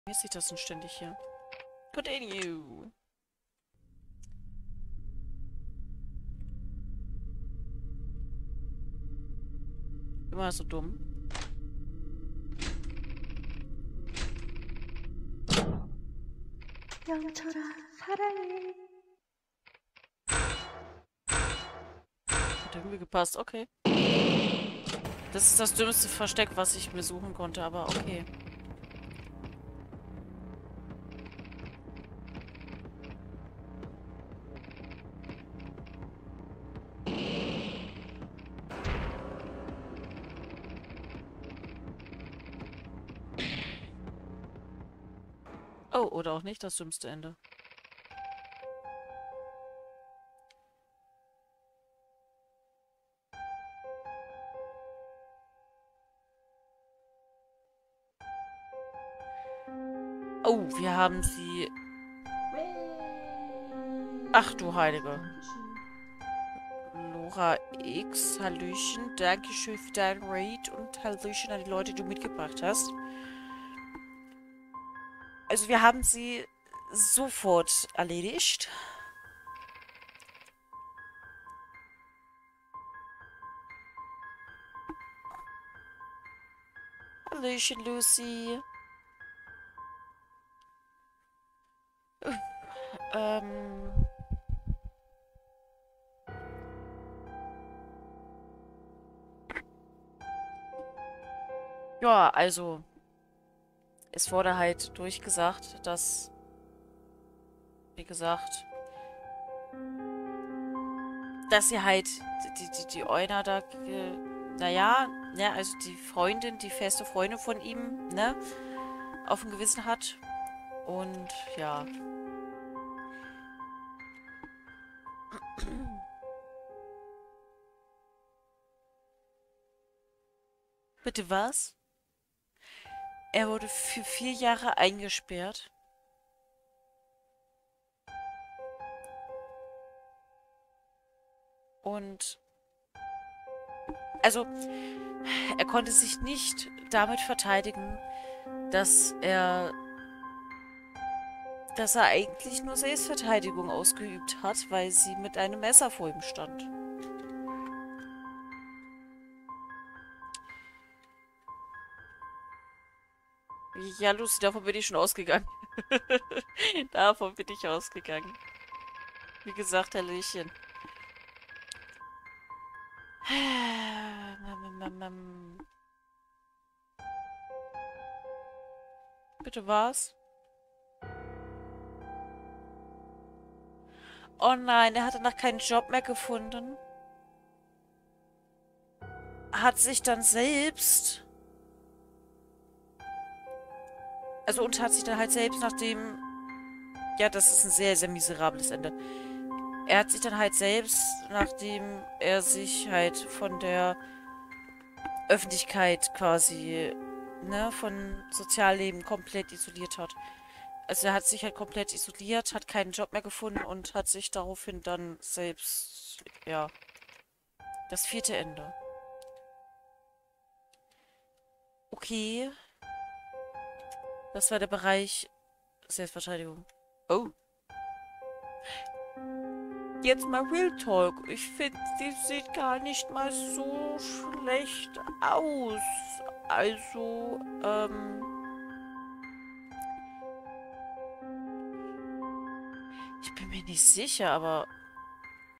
Wie sieht das denn ständig hier? Continue. Immer so dumm. 영철아, 사랑해. Hat irgendwie gepasst. Okay. Das ist das dümmste Versteck, was ich mir suchen konnte, aber okay. Oh, oder auch nicht das dümmste Ende. Oh, wir haben sie. Ach du Heilige. Dankeschön. Lora X, Hallöchen. Dankeschön für deinen Raid und Hallöchen an die Leute, die du mitgebracht hast. Also wir haben sie sofort erledigt. Hallöchen, Lucy. Ähm... Ja, also, es wurde halt durchgesagt, dass, wie gesagt, dass sie halt die Euna da, naja, ne, also die Freundin, die feste Freundin von ihm, ne, auf dem Gewissen hat. Und ja. Bitte was? Er wurde für 4 Jahre eingesperrt. Und, also, er konnte sich nicht damit verteidigen, dass er, dass er eigentlich nur Selbstverteidigung ausgeübt hat, weil sie mit einem Messer vor ihm stand. Ja, Lucy, davon bin ich schon ausgegangen. Davon bin ich ausgegangen. Wie gesagt, Hallöchen. Bitte was? Oh nein, er hat danach keinen Job mehr gefunden. Hat sich dann selbst... Also und hat sich dann halt selbst nachdem... Ja, das ist ein sehr, sehr miserables Ende. Er hat sich dann halt selbst, nachdem er sich halt von der Öffentlichkeit quasi, ne, von Sozialleben komplett isoliert hat. Also er hat sich halt komplett isoliert, hat keinen Job mehr gefunden und hat sich daraufhin dann selbst, ja, das vierte Ende. Okay, das war der Bereich Selbstverteidigung. Oh, jetzt mal Real Talk. Ich finde, die sieht gar nicht mal so schlecht aus. Also, ich bin mir nicht sicher, aber